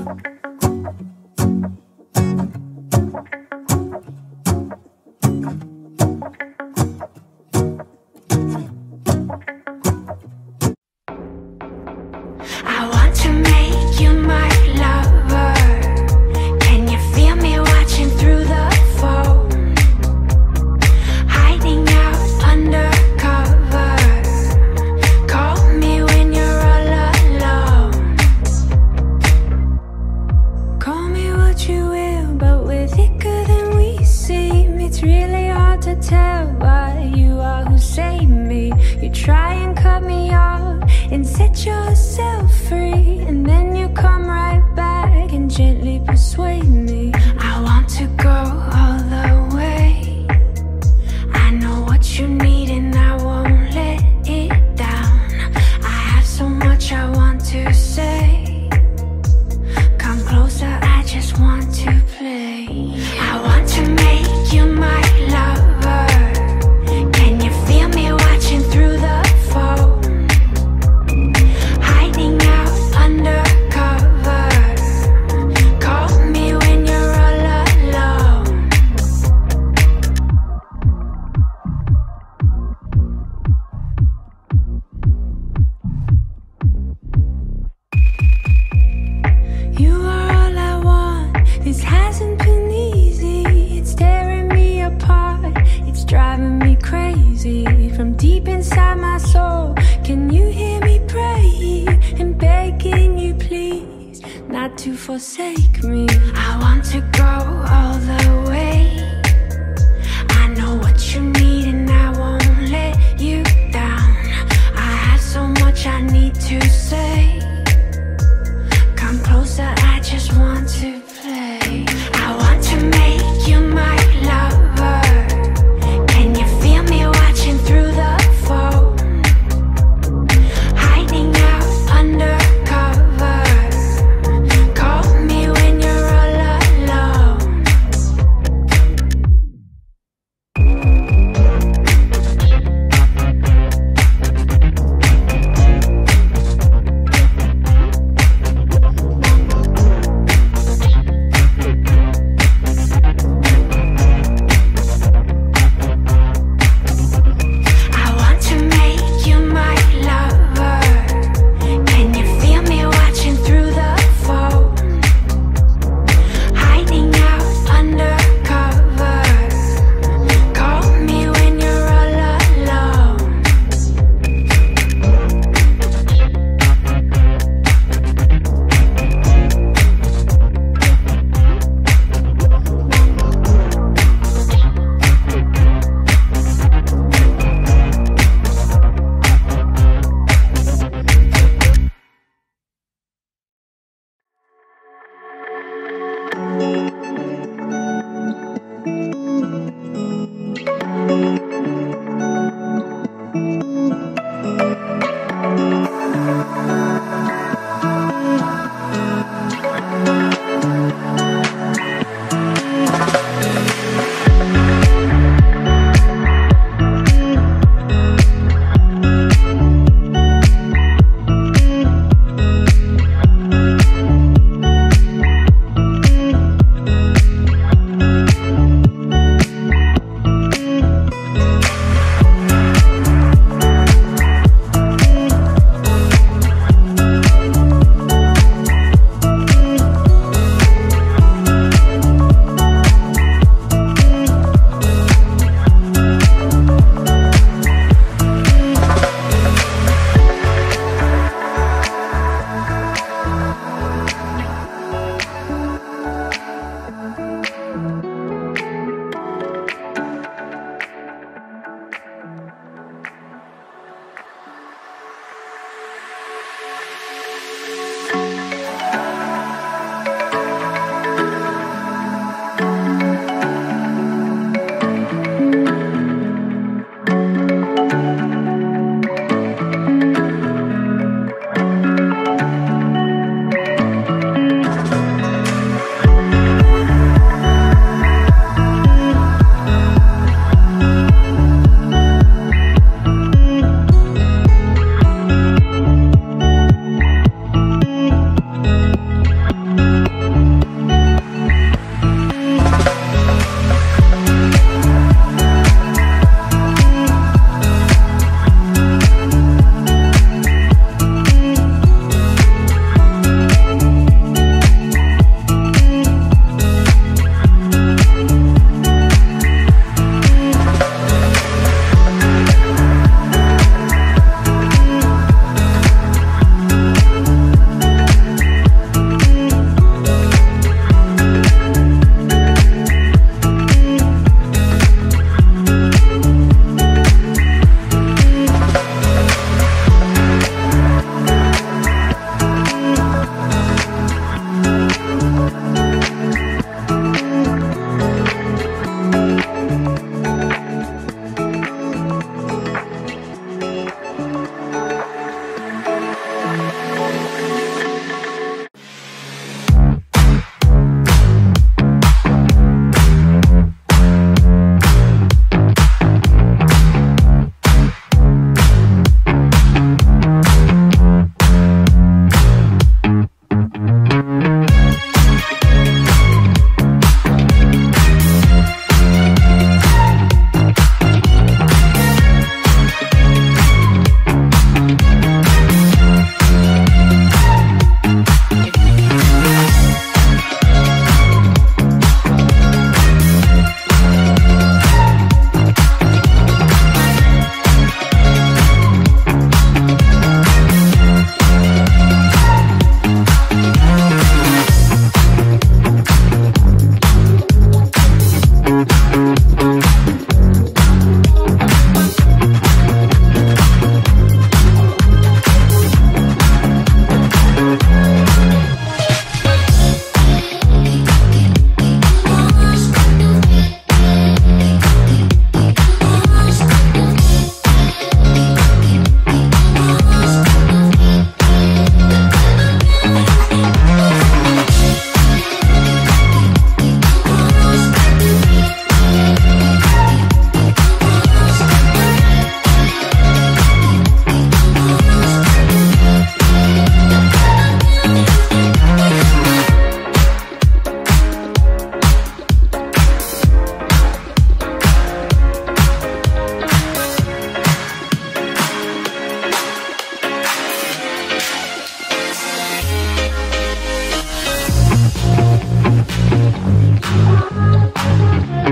Call me when you're all alone.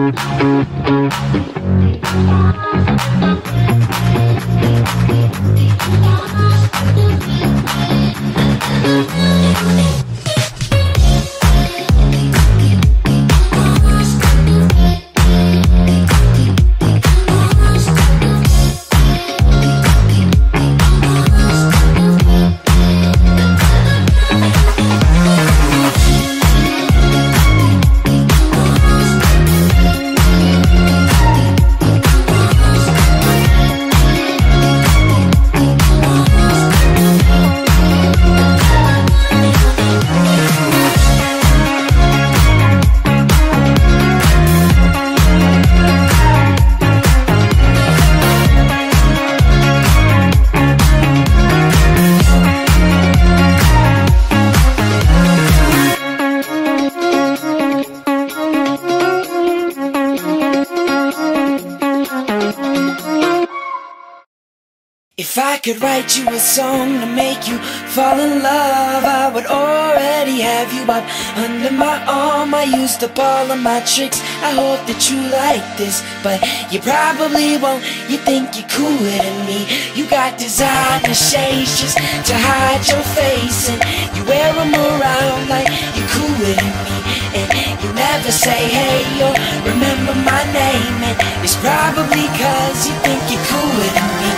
If I could write you a song to make you fall in love, I would already have you up under my arm. I used up all of my tricks, I hope that you like this, but you probably won't. You think you're cooler than me. You got designer shades just to hide your face, and you wear them around like you're cooler than me. And you never say hey or remember my name, and it's probably cause you think you're cooler than me.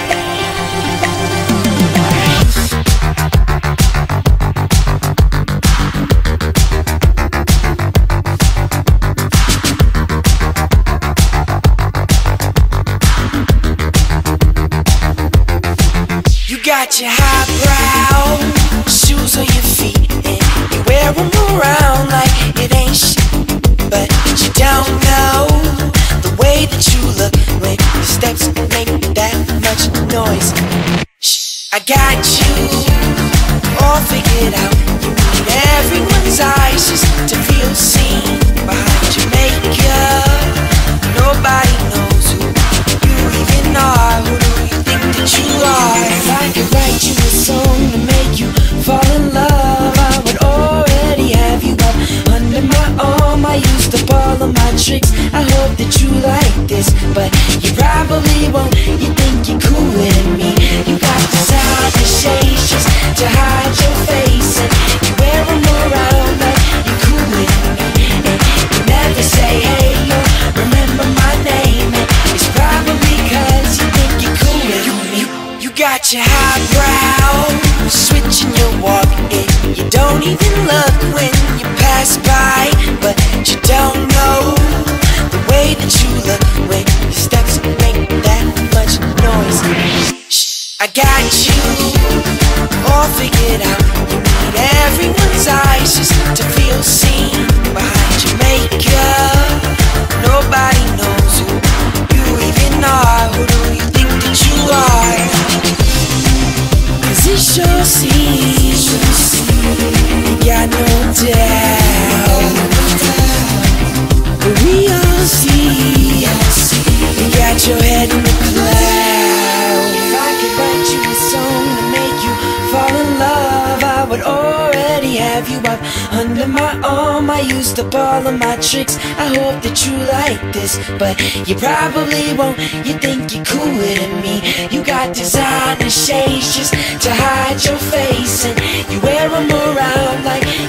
You got your highbrow shoes on your feet, and you wear them around like it ain't shit. But you don't know the way that you look when your steps make that much noise. Shh, I got you all figured out. You need everyone's eyes just to feel seen. Behind your makeup, nobody knows who you even are. Who do you think that you are? If I could write you a song to make you fall in love, I would already have you up under my arm. I used up all of my tricks, I hope that you like this, but you probably won't. You think you're cooler than me. You got designer shades just to hide your face, and you wear them around like you're cooler than me. And you never say hey or remember my name, and it's probably cause you think you're cooler than me. You got your highbrow switching your walk, and you don't even look when you pass by. But you don't know the way that you look when your steps make that much noise. Shh, I got you all figured out. You need everyone's eyes just to feel seen. Behind your makeup, nobody knows who you even are. Who do you think that you are? Cause it sure seems you got no doubt, but we all see you got your head in the clouds. If I could write you a song to make you fall in love, I would already have you up under my arm. I used up all of my tricks, I hope that you like this, but you probably won't. You think you're cooler than me. You got designer shades just to hide your face, and you wear them around like